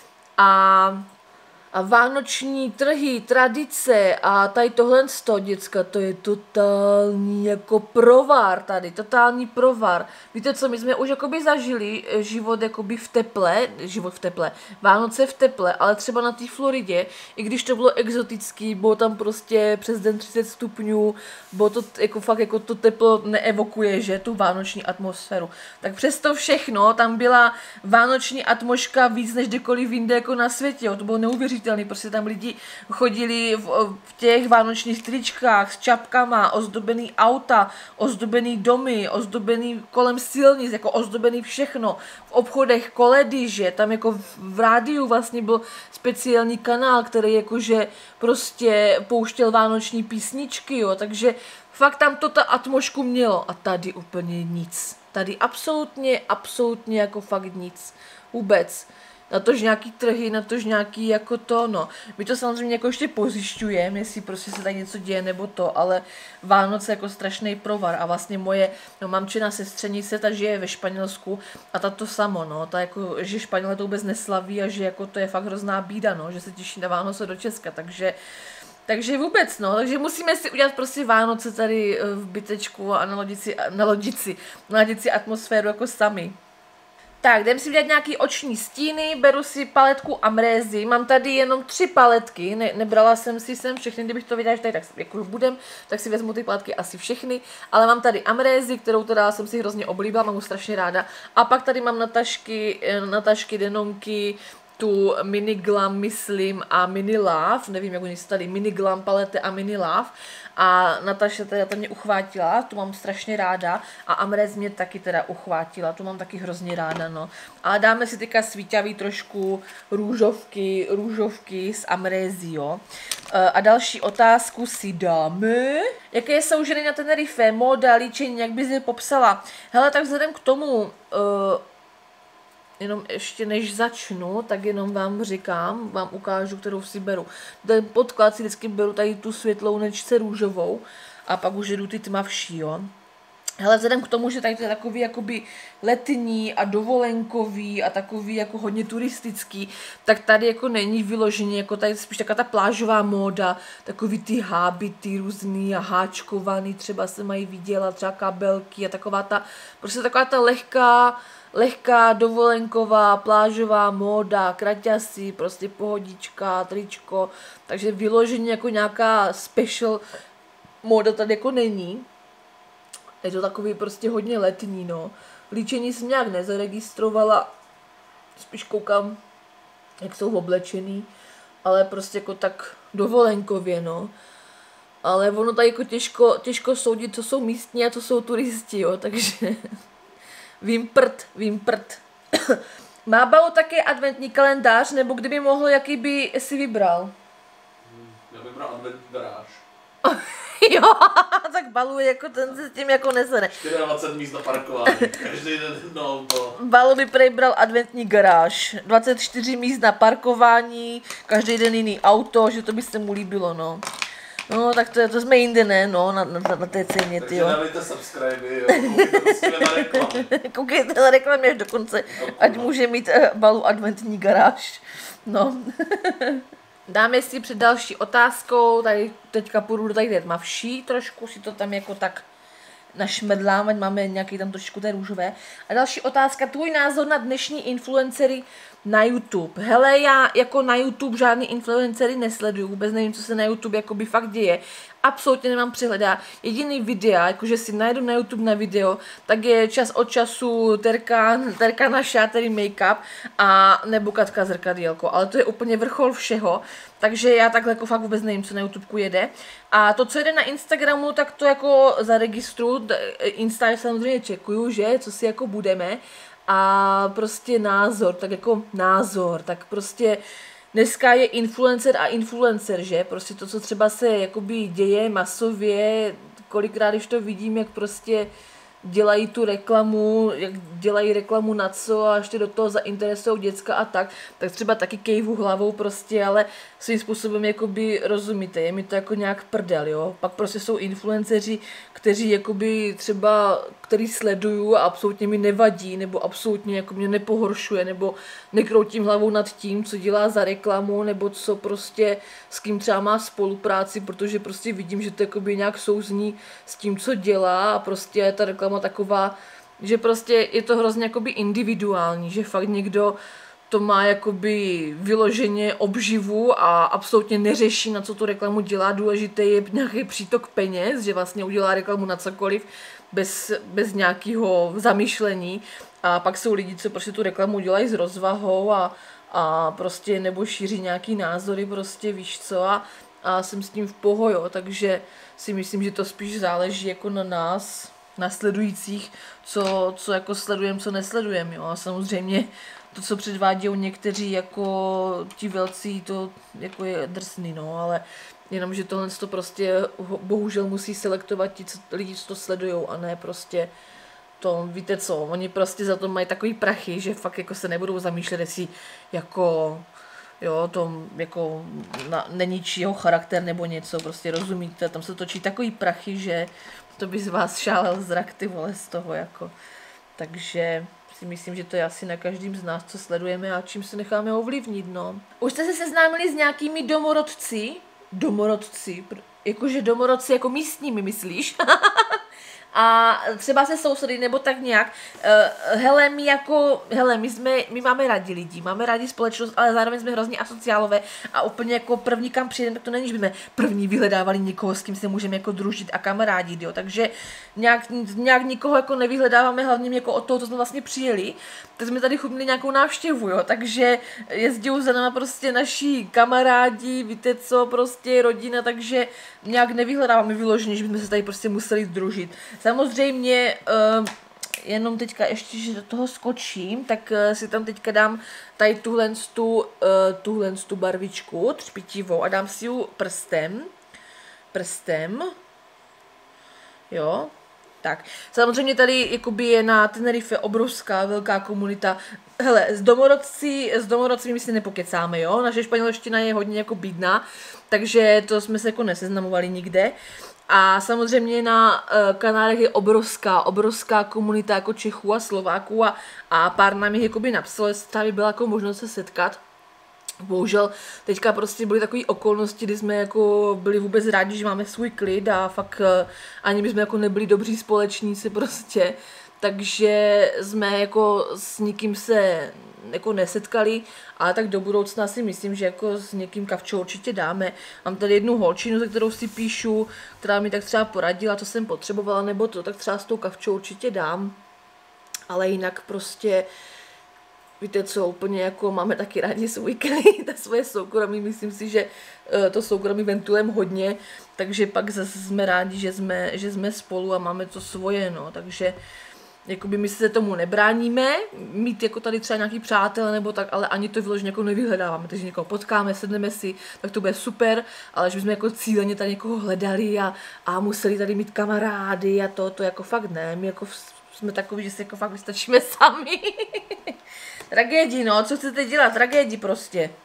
A, a vánoční trhy, tradice a tady tohle sto, děcka, to je totální jako provar tady, totální provar. Víte co, my jsme už jakoby zažili život jakoby v teple, život v teple, Vánoce v teple, ale třeba na té Floridě, i když to bylo exotický, bylo tam prostě přes den třicet stupňů, bylo to jako fakt jako to teplo neevokuje, že, tu vánoční atmosféru. Tak přesto všechno, tam byla vánoční atmosféra víc než kdekoliv jinde jako na světě, jo, to bylo neuvěřitelné. Prostě tam lidi chodili v, v těch vánočních tričkách s čapkama, ozdobený auta, ozdobený domy, ozdobený kolem silnic, jako ozdobený všechno. V obchodech koledy, že tam jako v, v rádiu vlastně byl speciální kanál, který jakože prostě pouštěl vánoční písničky, jo, takže fakt tam to ta atmosféru mělo a tady úplně nic. Tady absolutně, absolutně jako fakt nic. Vůbec. Na tož nějaký trhy, na tož nějaký jako to, no. My to samozřejmě jako ještě pozjišťujeme, jestli prostě se tady něco děje nebo to, ale Vánoce jako strašný provar a vlastně moje no, mamčina sestřenice, ta žije ve Španělsku a ta to samo, no, ta jako, že Španělé to vůbec neslaví a že jako to je fakt hrozná bída, no, že se těší na Vánoce do Česka, takže Takže vůbec, no, takže musíme si udělat prostě Vánoce tady v bytečku a nalodit si, nalodit si, nalodit si atmosféru jako sami. Tak, jdem si udělat nějaký oční stíny, beru si paletku Amrézy, mám tady jenom tři paletky, ne, nebrala jsem si sem všechny, kdybych to viděla, že tady tak jako budem, tak si vezmu ty paletky asi všechny, ale mám tady Amrézy, kterou teda jsem si hrozně oblíbila, mám ji strašně ráda, a pak tady mám na tašky, na tašky denonky, tu Mini Glam, myslím, a Mini Love, nevím, jak oni se tady, Mini Glam palete a Mini Love. A Nataša teda to mě uchvátila, tu mám strašně ráda a Amrez mě taky teda uchvátila, tu mám taky hrozně ráda, no. Ale dáme si teďka svítavý trošku růžovky, růžovky z Amrezy, jo. A další otázku si dáme. Jaké jsou ženy na Tenerife, móda, líčení, jak bys je popsala? Hele, tak vzhledem k tomu, uh, jenom ještě než začnu, tak jenom vám říkám, vám ukážu, kterou si beru. Ten podklad si vždycky beru tady tu světlou nečce růžovou a pak už jdu ty tmavší, jo. Hele, vzhledem k tomu, že tady to je takový jakoby letní a dovolenkový a takový jako hodně turistický, tak tady jako není vyloženě, jako tady spíš taková ta plážová móda, takový ty hábity různý a háčkovaný, třeba se mají vydělat, třeba kabelky a taková ta, prostě taková ta lehká, lehká dovolenková, plážová móda, kraťasy, prostě pohodička, tričko, takže vyloženě jako nějaká special móda tady jako není. Je to takový prostě hodně letní, no. Líčení jsem nějak nezaregistrovala, spíš koukám, jak jsou oblečený, ale prostě jako tak dovolenkově, no. Ale ono tady jako těžko, těžko soudit, co jsou místní a co jsou turisti, jo, takže vím prd, vím prd. Má Balu také adventní kalendář, nebo kdyby mohl, jaký by si vybral? Já bych bral adventní garáž. Jo, tak Balu jako ten se s tím jako nesene. dvacet čtyři míst na parkování, každý den jedno auto. Balu by prej bral adventní garáž, dvacet čtyři míst na parkování, každý den jiný auto, že to by se mu líbilo, no. No, tak to, je, to jsme jinde, ne, no, na, na, na té ceně, ty jo. Takže dávejte subscribe, jo, koukejte prostě na reklamu. Koukejte na reklamě až dokonce, ať může mít uh, Balu adventní garáž, no. Dáme si před další otázkou, tady teďka půjdu do tady tmavší, trošku si to tam jako tak našmedlám, ať máme nějaký tam trošku té růžové. A další otázka, tvůj názor na dnešní influencery na YouTube. Hele, já jako na YouTube žádný influencery nesleduju, vůbec nevím, co se na YouTube jakoby fakt děje. Absolutně nemám přehledá. Jediný videa, jakože si najdu na YouTube na video, tak je čas od času Terka, terka naša, tedy make-up, a nebo Katka zrkadýlko, ale to je úplně vrchol všeho, takže já takhle jako fakt vůbec nevím, co na YouTubeku jede. A to, co jede na Instagramu, tak to jako zaregistruju, Insta samozřejmě čekuju, že, co si jako budeme, a prostě názor, tak jako názor, tak prostě dneska je influencer a influencer, že? Prostě to, co třeba se jakoby děje masově, kolikrát, když to vidím, jak prostě dělají tu reklamu, jak dělají reklamu na co a ještě do toho zainteresují děcka a tak, tak třeba taky kejvu hlavou prostě, ale svým způsobem jakoby rozumíte, je mi to jako nějak prdel, jo. Pak prostě jsou influenceři, kteří jakoby třeba, který sleduju a absolutně mi nevadí, nebo absolutně jako mě nepohoršuje, nebo nekroutím hlavou nad tím, co dělá za reklamu, nebo co prostě s kým třeba má spolupráci, protože prostě vidím, že to jakoby nějak souzní s tím, co dělá, a prostě je ta reklama taková, že prostě je to hrozně jakoby individuální, že fakt někdo to má jakoby vyloženě obživu a absolutně neřeší, na co tu reklamu dělá. Důležité je nějaký přítok peněz, že vlastně udělá reklamu na cokoliv bez, bez nějakého zamýšlení. A pak jsou lidi, co prostě tu reklamu dělají s rozvahou a, a prostě nebo šíří nějaký názory, prostě víš co, a, a jsem s tím v pohoji, takže si myslím, že to spíš záleží jako na nás, na sledujících, co, co jako sledujeme, co nesledujeme, jo. A samozřejmě to, co předvádějí někteří jako ti velcí, to jako je drsný, no, ale jenom, že tohle to prostě bohužel musí selektovat ti co, lidi, co to sledujou, a ne prostě to, víte co, oni prostě za to mají takový prachy, že fakt jako se nebudou zamýšlet, jestli jako, jo, to jako na, neníčí jeho charakter nebo něco, prostě rozumíte, tam se točí takový prachy, že to by z vás šálel zrak, ty vole, z toho, jako, takže si myslím, že to je asi na každým z nás, co sledujeme a čím se necháme ovlivnit, no. Už jste se seznámili s nějakými domorodci? Domorodci? Jakože domorodci jako místními, myslíš? A třeba se sousedy nebo tak nějak. Uh, hele, my jako, hele, my jsme, my máme rádi lidi, máme rádi společnost, ale zároveň jsme hrozně asociálové a úplně jako první, kam přijdeme, tak to není, že jsme první vyhledávali někoho, s kým se můžeme jako družit a kamarádit, jo, takže nějak, nějak nikoho jako nevyhledáváme, hlavně jako od toho, co jsme vlastně přijeli, tak jsme tady chudli nějakou návštěvu, jo, takže jezdí za náma prostě naši kamarádi, víte co, prostě rodina, takže nějak nevyhledáváme vyloženě, že bychom se tady prostě museli družit. Samozřejmě, uh, jenom teďka ještě, že do toho skočím, tak uh, si tam teďka dám tady tuhle tu, uh, tuhle tu barvičku třpitivou a dám si ji prstem. Prstem. Jo. Tak, samozřejmě tady jakoby je na Tenerife obrovská velká komunita. Hele, s domorodci, s domorodci my si nepokecáme, jo. Naše španělština je hodně jako bídná, takže to jsme se jako neseznamovali nikde. A samozřejmě na uh, Kanárech je obrovská, obrovská komunita jako Čechů a Slováků a, a pár nám jich jakoby napsalo, jestli tady byla jako možnost se setkat. Bohužel teďka prostě byly takové okolnosti, kdy jsme jako byli vůbec rádi, že máme svůj klid a fakt uh, ani bychom jako nebyli dobří společníci prostě. Takže jsme jako s nikým se jako nesetkali, ale tak do budoucna si myslím, že jako s někým kavčou určitě dáme. Mám tady jednu holčinu, se kterou si píšu, která mi tak třeba poradila, co jsem potřebovala, nebo to, tak třeba s tou kavčou určitě dám. Ale jinak prostě, víte co, úplně jako máme taky rádi svůj klid a svoje soukromí, myslím si, že to soukromí ventilujeme hodně, takže pak zase jsme rádi, že jsme, že jsme spolu a máme to svoje, no, takže jakoby my se tomu nebráníme, mít jako tady třeba nějaký přátel nebo tak, ale ani to vyloženě jako nevyhledáváme, takže někoho potkáme, sedneme si, tak to bude super, ale že bychom jako cíleně tady někoho hledali a, a museli tady mít kamarády a to, to jako fakt ne, my jako jsme takový, že si jako fakt vystačíme sami. Tragédii, no, co chcete dělat, tragédii prostě.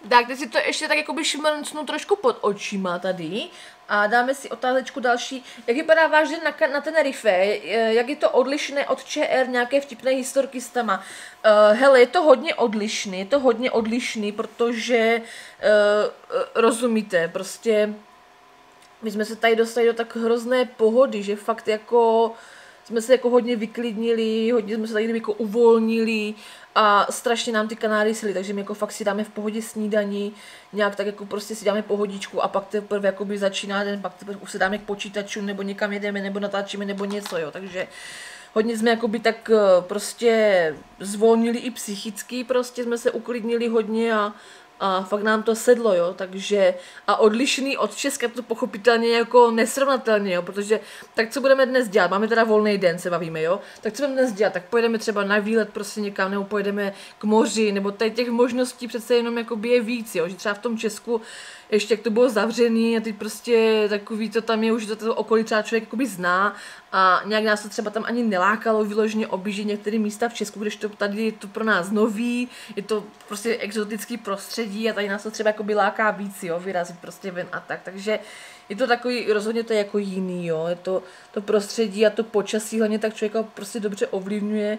Tak, teď si to ještě tak jakoby šmrncnu trošku pod očima tady a dáme si otázečku další. Jak vypadá váš den na, na Tenerife? Jak je to odlišné od ČR, nějaké vtipné historky s tama? Uh, hele, je to hodně odlišný, je to hodně odlišný, protože uh, rozumíte, prostě my jsme se tady dostali do tak hrozné pohody, že fakt jako jsme se jako hodně vyklidnili, hodně jsme se tady jako uvolnili a strašně nám ty Kanáry sily, takže my jako fakt si dáme v pohodě snídaní, nějak tak jako prostě si dáme pohodičku a pak teprve jakoby začíná den, pak teprve už se dáme k počítaču nebo někam jedeme, nebo natáčíme, nebo něco, jo, takže hodně jsme jakoby tak prostě zvolnili i psychicky, prostě jsme se uklidnili hodně a a fakt nám to sedlo, jo, takže a odlišný od Česka to pochopitelně jako nesrovnatelně, jo, protože tak co budeme dnes dělat, máme teda volný den, se bavíme, jo, tak co budeme dnes dělat, tak pojedeme třeba na výlet prostě někam, nebo pojedeme k moři, nebo tady těch možností přece jenom jakoby je víc, jo, že třeba v tom Česku ještě jak to bylo zavřený a teď prostě takový to tam je už do toho okolí třeba člověk jakoby zná a nějak nás to třeba tam ani nelákalo vyloženě objíždět některé místa v Česku, když to tady je to pro nás nový, je to prostě exotický prostředí a tady nás to třeba jakoby láká víc, jo, vyrazit prostě ven a tak, takže je to takový, rozhodně to je jako jiný, jo, je to, to prostředí a to počasí hlavně tak člověka prostě dobře ovlivňuje,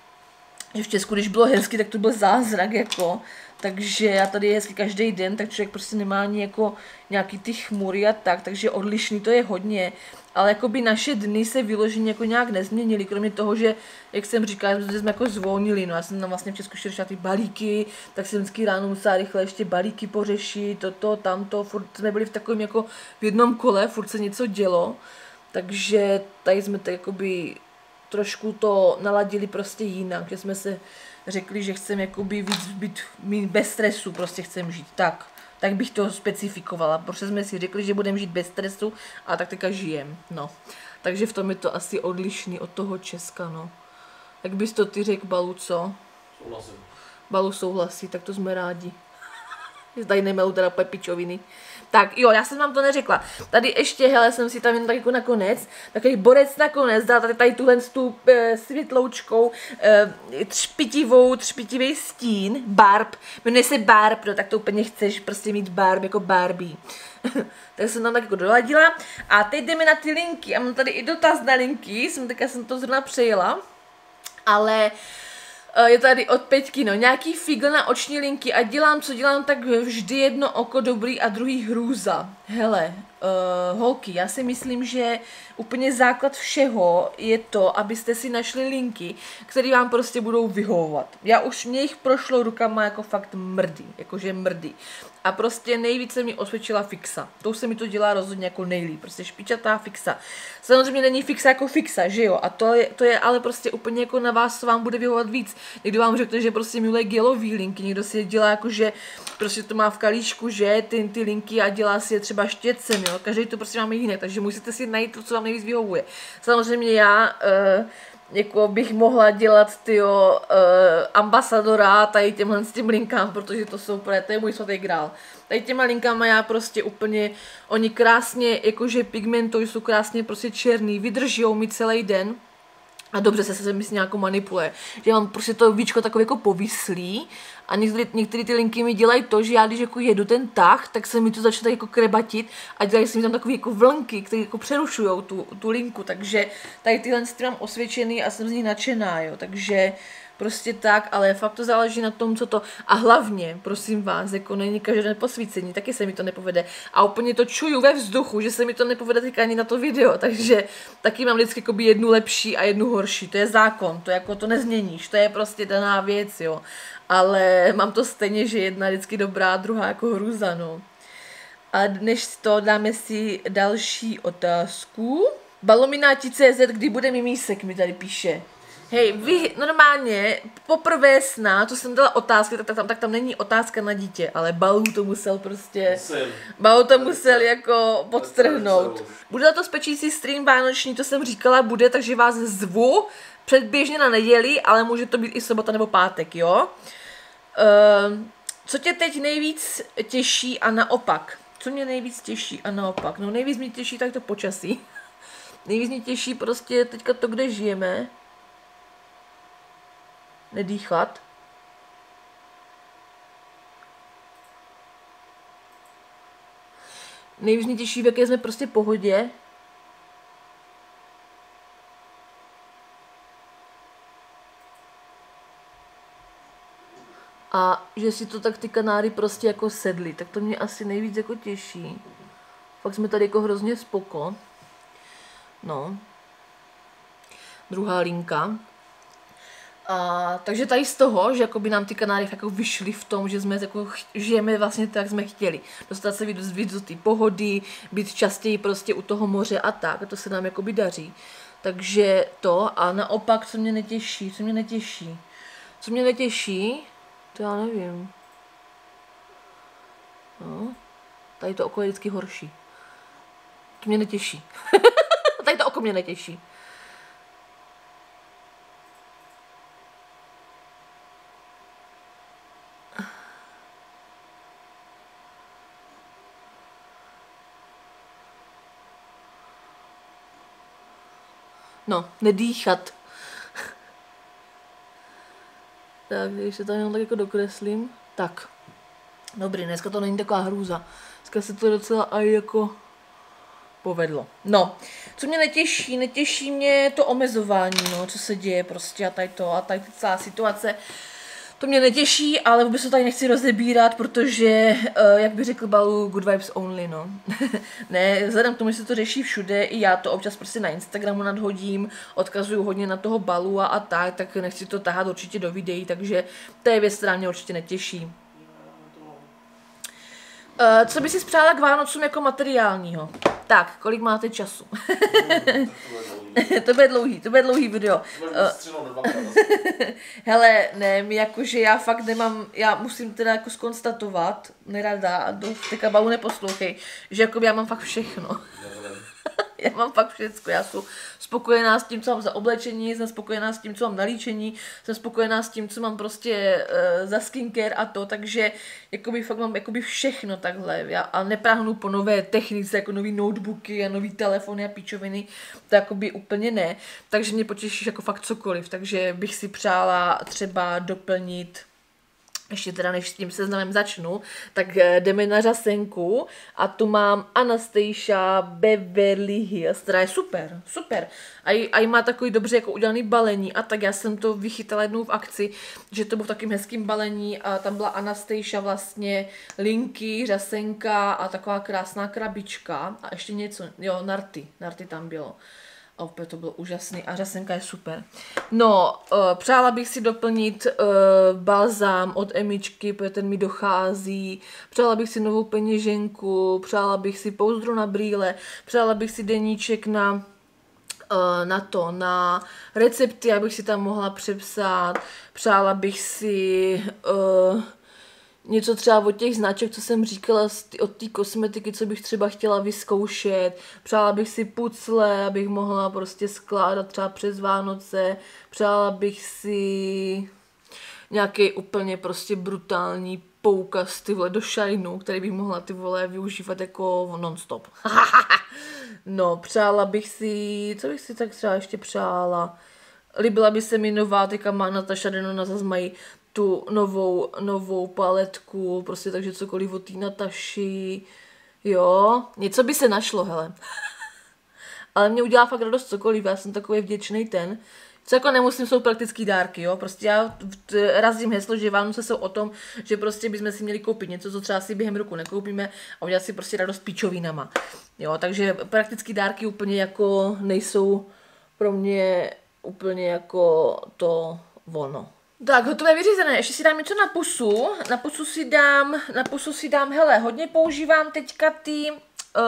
že v Česku, když bylo hezky, tak to byl zázrak, jako, takže a tady je hezky každý den, tak člověk prostě nemá ani jako nějaký ty chmury a tak, takže odlišný to je hodně, ale jakoby naše dny se vyloženě jako nějak nezměnily, kromě toho, že, jak jsem říkala, že jsme jako zvolnili, no já jsem tam vlastně v Česku řešila ty balíky, tak jsem vždycky ráno musela rychle ještě balíky pořešit, toto, tamto, furt jsme byli v takovém jako v jednom kole, furt se něco dělo, takže tady jsme tak jakoby trošku to naladili prostě jinak, že jsme se řekli, že chceme jakoby víc být mít bez stresu, prostě chceme žít tak. Tak bych to specifikovala, protože jsme si řekli, že budeme žít bez stresu a tak teďka žijem, no. Takže v tom je to asi odlišný od toho Česka, no. Jak bys to ty řekl, Balu, co? Souhlasím. Balu souhlasí, tak to jsme rádi. Tady nemelou teda pepičoviny. Tak jo, já jsem vám to neřekla. Tady ještě, hele, jsem si tam jen tak jako nakonec, takový borec nakonec dal tady, tady tuhle tu e, světloučkou e, třpitivou, třpitivý stín, barb, jmenuje se barb, no tak to úplně chceš prostě mít barb jako Barbie. Tak jsem tam tak jako doladila a teď jdeme na ty linky a mám tady i dotaz na linky, jsem teďka jsem to zrovna přejela, ale je tady od Peťky, no, nějaký figl na oční linky a dělám, co dělám, tak vždy jedno oko dobrý a druhý hrůza. Hele, uh, holky, já si myslím, že úplně základ všeho je to, abyste si našli linky, které vám prostě budou vyhovovat. Já už mě jich prošlo rukama jako fakt mrdý, jakože mrdý. A prostě nejvíce mi osvědčila fixa. To se mi to dělá rozhodně jako nejlíp. Prostě špičatá fixa. Samozřejmě není fixa jako fixa, že jo? A to je, to je ale prostě úplně jako na vás, co vám bude vyhovovat víc. Někdo vám řekne, že prostě miluje gelový linky, někdo si je dělá jako, že prostě to má v kalíčku, že ty, ty linky a dělá si je třeba štětcem, jo? Každý to prostě máme jinak, takže musíte si najít to, co vám nejvíc vyhovuje. Samozřejmě já uh, jako bych mohla dělat tyjo, uh, ambasadora tady těmhle s tím linkám, protože to jsou, to je můj svatý grál. Tady těma linkama já prostě úplně, oni krásně, jakože pigmentují, jsou krásně prostě černý, vydržijou mi celý den. A dobře se se mi s nějakou manipuluje, že mám prostě to víčko takové jako povislý a některé, některé ty linky mi dělají to, že já když jako jedu ten tah, tak se mi to začne tak jako krebatit a dělají se mi tam takové jako vlnky, které jako přerušují tu, tu linku, takže tady tyhle ty mám osvědčený a jsem z nich nadšená, jo, takže prostě tak, ale fakt to záleží na tom, co to, a hlavně, prosím vás, jako není každé posvícení, taky se mi to nepovede a úplně to čuju ve vzduchu, že se mi to nepovede teď ani na to video, takže taky mám vždycky jakoby jednu lepší a jednu horší, to je zákon, to jako to nezměníš, to je prostě daná věc, jo, ale mám to stejně, že jedna je vždycky dobrá, druhá jako hruza, no. A než to dáme si další otázku. Balomináti tečka cé zet, kdy bude mimísek, mi tady píše. Hej, vy normálně, poprvé sná, to jsem dala otázky, tak, tak, tam, tak tam není otázka na dítě, ale Balu to musel prostě, Balu to musel jako podstrhnout. Bude to spečící stream vánoční, to jsem říkala, bude, takže vás zvu předběžně na neděli, ale může to být i sobota nebo pátek, jo? Uh, co tě teď nejvíc těší a naopak? Co mě nejvíc těší a naopak? No nejvíc mě těší tak to počasí. Nejvíc mě těší prostě teďka to, kde žijeme. Nedýchat. nejvíc mě těší, v jaké jsme prostě pohodě. A že si to tak ty kanáry prostě jako sedly, tak to mě asi nejvíc jako těší. Fakt jsme tady jako hrozně spoko. No. Druhá linka. A, takže tady z toho, že jako by nám ty kanáry jako vyšly v tom, že jsme jako žijeme vlastně tak, jak jsme chtěli. Dostat se víc, víc do té pohody, být častěji prostě u toho moře a tak. A to se nám jako by daří. Takže to a naopak, co mě netěší, co mě netěší. Co mě netěší, to já nevím. No, tady to oko je vždycky horší. To mě netěší. Tady to oko mě netěší. No, nedýchat. Tak, když se tam jenom tak jako dokreslím. Tak. Dobrý, dneska to není taková hrůza. Dneska se to docela aj jako povedlo. No, co mě netěší, netěší mě to omezování, no, co se děje prostě a tady to a tady celá situace. To mě netěší, ale vůbec to tady nechci rozebírat, protože, uh, jak by řekl Balu, good vibes only, no. Ne, vzhledem k tomu, že se to řeší všude, i já to občas prostě na Instagramu nadhodím, odkazuju hodně na toho Balu a, a tak, tak nechci to tahat určitě do videí, takže to je věc, která mě určitě netěší. Uh, co by si spřála k Vánocům jako materiálního? Tak, kolik máte času? To bude dlouhý, to bude dlouhý video. Uh, hele, ne, my jakože já fakt nemám, já musím teda jako zkonstatovat, nerada, dost, teďka Balu neposlouchej, že jako já mám fakt všechno. Já mám fakt všecko, já jsem spokojená s tím, co mám za oblečení, jsem spokojená s tím, co mám na líčení, jsem spokojená s tím, co mám prostě uh, za skincare a to, takže jakoby fakt mám jakoby všechno takhle. Já a nepráhnu po nové technice, jako nový notebooky a nový telefony a píčoviny, to jakoby úplně ne, takže mě potěšíš jako fakt cokoliv, takže bych si přála třeba doplnit. Ještě teda než s tím seznamem začnu, tak jdeme na řasenku a tu mám Anastasia Beverly Hills, která je super, super. A i, a i má takový dobře jako udělaný balení a tak já jsem to vychytala jednou v akci, že to bylo v takým hezkým balení a tam byla Anastasia vlastně linky, řasenka a taková krásná krabička a ještě něco, jo, narty, narty tam bylo. A opět to bylo úžasný a řasenka je super. No, uh, přála bych si doplnit uh, balzám od Emičky, protože ten mi dochází. Přála bych si novou peněženku, přála bych si pouzdro na brýle, přála bych si deníček na, uh, na to, na recepty, abych si tam mohla přepsat. Přála bych si Uh, něco třeba od těch značek, co jsem říkala, od té kosmetiky, co bych třeba chtěla vyzkoušet. Přála bych si pucle, abych mohla prostě skládat třeba přes Vánoce. Přála bych si nějaký úplně prostě brutální poukaz ty vole do shineu, který bych mohla ty vole využívat jako non-stop. No, přála bych si, co bych si tak třeba ještě přála? Líbila by se mi nová, teďka má Natasha Denona, zase mají tu novou, novou paletku, prostě takže cokoliv od té Nataši, jo, něco by se našlo, hele. Ale mě udělá fakt radost cokoliv, já jsem takový vděčný ten. Co jako nemusím, jsou praktický dárky, jo, prostě já razím heslo, že Vánoce jsou o tom, že prostě bychom si měli koupit něco, co třeba si během roku nekoupíme a udělat si prostě radost píčovinama, jo, takže praktický dárky úplně jako nejsou pro mě úplně jako to ono. Tak, hotové vyřízené, ještě si dám něco na pusu, na pusu si dám, na pusu si dám, hele, hodně používám teďka ty uh,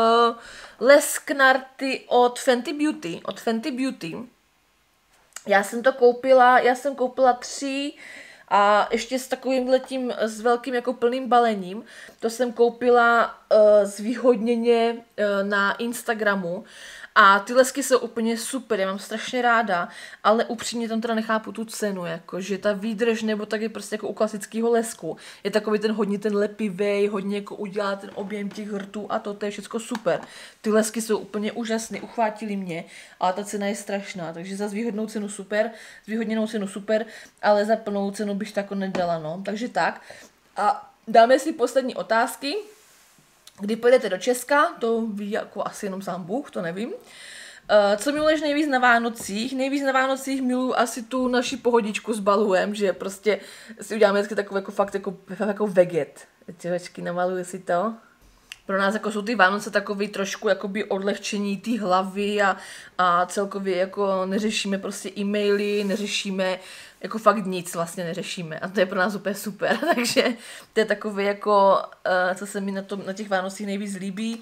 lesknarty od Fenty Beauty, od Fenty Beauty. Já jsem to koupila, já jsem koupila tři a ještě s takovýmhletím, s velkým jako plným balením. To jsem koupila uh, zvýhodněně uh, na Instagramu. A ty lesky jsou úplně super, já mám strašně ráda, ale upřímně tam teda nechápu tu cenu, jako, že ta výdrž nebo tak je prostě jako u klasického lesku. Je takový ten hodně ten lepivej, hodně jako udělá ten objem těch hrtů a to, to je všechno super. Ty lesky jsou úplně úžasné, uchvátily mě, ale ta cena je strašná, takže za zvýhodnou cenu super, zvýhodněnou cenu super, ale za plnou cenu bych to jako nedala, no. Takže tak. A dáme si poslední otázky. Kdy pojedete do Česka, to ví jako asi jenom sám Bůh, to nevím. Uh, co miluješ nejvíc na Vánocích? Nejvíc na Vánocích miluju asi tu naši pohodičku s baluem, že prostě si uděláme vždycky takový jako fakt jako, jako veget. Těvečky, namaluju si to. Pro nás jako jsou ty Vánoce takový trošku jakoby odlehčení té hlavy a, a celkově jako neřešíme prostě e-maily, neřešíme jako fakt nic vlastně neřešíme a to je pro nás úplně super, takže to je takový jako, uh, co se mi na, tom, na těch Vánocích nejvíc líbí.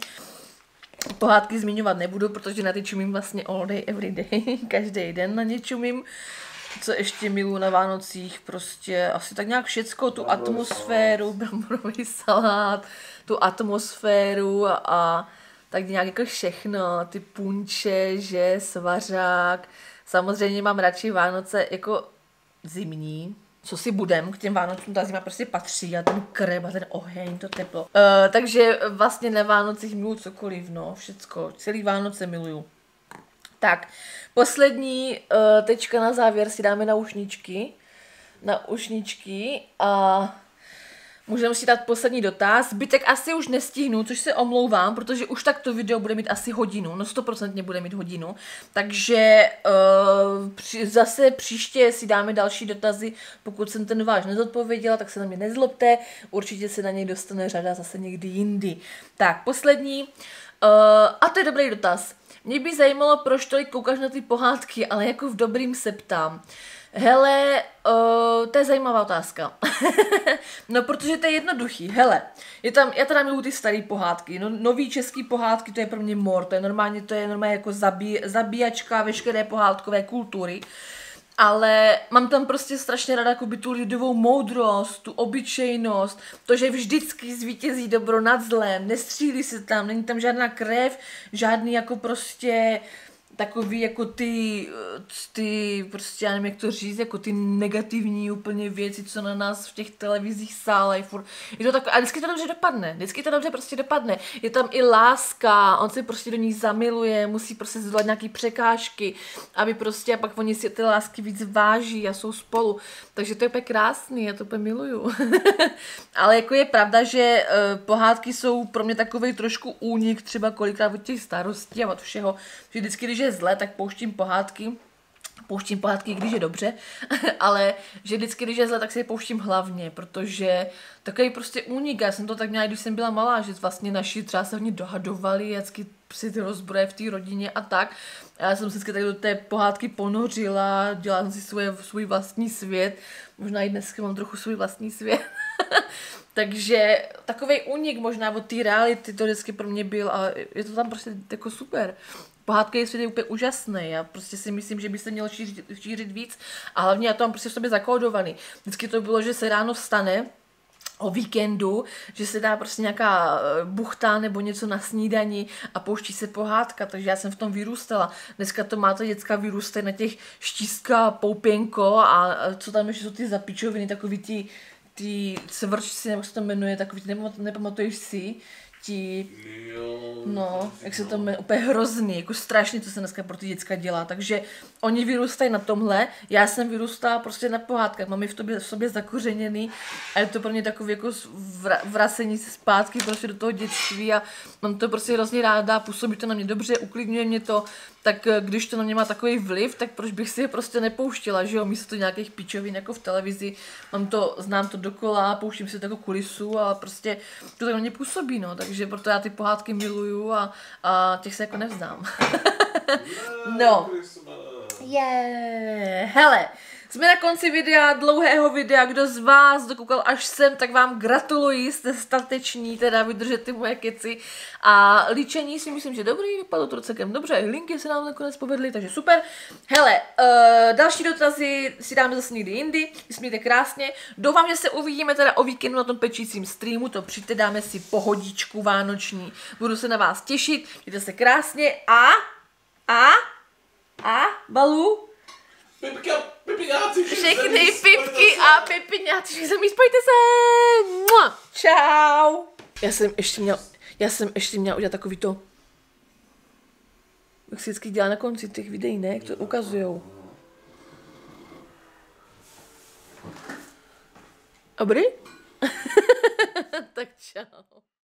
Pohádky zmiňovat nebudu, protože na ty čumím vlastně all day, every day, každý den na ně čumím. Co ještě miluji na Vánocích, prostě asi tak nějak všecko, tu bramborový atmosféru, salát. bramborový salát, tu atmosféru a, a tak nějak jako všechno, ty punče, že, svařák. Samozřejmě mám radši Vánoce jako zimní, co si budem, k těm Vánocům ta zima prostě patří a ten kreb a ten oheň, to teplo. Uh, takže vlastně na Vánocích miluji cokoliv, no, všecko, celý Vánoce miluju. Tak, poslední uh, tečka na závěr si dáme na ušničky, na ušničky a můžeme si dát poslední dotaz. Zbytek asi už nestihnu, což se omlouvám, protože už tak to video bude mít asi hodinu, no stoprocentně bude mít hodinu, takže uh, při, zase příště si dáme další dotazy, pokud jsem ten váš nezodpověděla, tak se na mě nezlobte, určitě se na něj dostane řada zase někdy jindy. Tak, poslední, uh, a to je dobrý dotaz. Mě by zajímalo, proč tolik koukáš na ty pohádky, ale jako v dobrým se ptám. Hele, uh, to je zajímavá otázka. No, protože to je jednoduchý. Hele, je tam, já teda miluji ty staré pohádky. No, nový český pohádky, to je pro mě mor. To je normálně, to je normálně jako zabí, zabíjačka veškeré pohádkové kultury. Ale mám tam prostě strašně ráda jakoby tu lidovou moudrost, tu obyčejnost, to, že vždycky zvítězí dobro nad zlem, nestřílí se tam, není tam žádná krev, žádný jako prostě takový jako ty, ty prostě já nevím jak to říct, jako ty negativní úplně věci, co na nás v těch televizích sálejí furt. Je to tak, a vždycky to dobře dopadne, vždycky to dobře prostě dopadne. Je tam i láska, on se prostě do ní zamiluje, musí prostě zdolat nějaký překážky, aby prostě a pak oni si ty lásky víc váží a jsou spolu. Takže to je úplně krásný, já to úplně miluju. Ale jako je pravda, že uh, pohádky jsou pro mě takový trošku únik třeba kolikrát od těch starostí a od všeho, že vždycky, když je zle, tak pouštím pohádky. Pouštím pohádky, když je dobře, ale že vždycky, když je zle, tak si je pouštím hlavně, protože takový prostě únik, já jsem to tak měla, když jsem byla malá, že vlastně naši třeba se hodně dohadovali, vždycky si ty rozbroje v té rodině a tak. A já jsem se vždycky tak do té pohádky ponořila, dělala jsem si svoje, svůj vlastní svět, možná i dneska mám trochu svůj vlastní svět. Takže takovej únik možná od té reality to vždycky pro mě byl a je to tam prostě jako super. Pohádka je svět je úplně úžasný. Já prostě si myslím, že by se mělo šířit, šířit víc a hlavně já to mám prostě v sobě zakódovaný. Vždycky to bylo, že se ráno vstane o víkendu, že se dá prostě nějaká buchta nebo něco na snídani a pouští se pohádka, takže já jsem v tom vyrůstala. Dneska to máte děcka vyrůstají na těch štístka, poupěnko a co tam ještě jsou ty zapičoviny, takový ty, ty cvrčci, nebo se to jmenuje, takový ty, nepamatuješ si, ti, no, jak se to jmenuje, úplně hrozný, jako strašně, co se dneska pro ty děcka dělá, takže oni vyrůstají na tomhle, já jsem vyrůstala prostě na pohádkách, mám je v, tobě, v sobě zakořeněný a je to pro mě takový jako vracení se zpátky prostě do toho dětství a mám to prostě hrozně ráda, působí to na mě dobře, uklidňuje mě to, tak když to na mě má takový vliv, tak proč bych si je prostě nepouštěla, že jo, místo nějakých pičovin jako v televizi, mám to, znám to dokola, pouštím si to jako kulisu a prostě to na mě působí, no, takže proto já ty pohádky miluju a, a těch se jako nevzdám. No. Je, yeah. Hele, jsme na konci videa, dlouhého videa, kdo z vás dokoukal až sem, tak vám gratuluji, jste stateční, teda vydržet ty moje keci a líčení si myslím, že dobrý, vypadlo to celkem dobře, i linky se nám nakonec povedly, takže super. Hele, uh, další dotazy si dáme zase někdy jindy, vysmějte krásně, doufám, že se uvidíme teda o víkendu na tom pečícím streamu, to přijďte, dáme si pohodičku vánoční, budu se na vás těšit, mějte se krásně a, a, a, Balu, Pipky a pipiňáci, všechny pipky a pipiňáci, zemí, spojte se! Mua. Čau! Já jsem ještě měl, já jsem ještě měl udělat takový to, jak si vždycky dělá na konci těch videí, ne? Jak to ukazujou. Dobrý? Tak čau.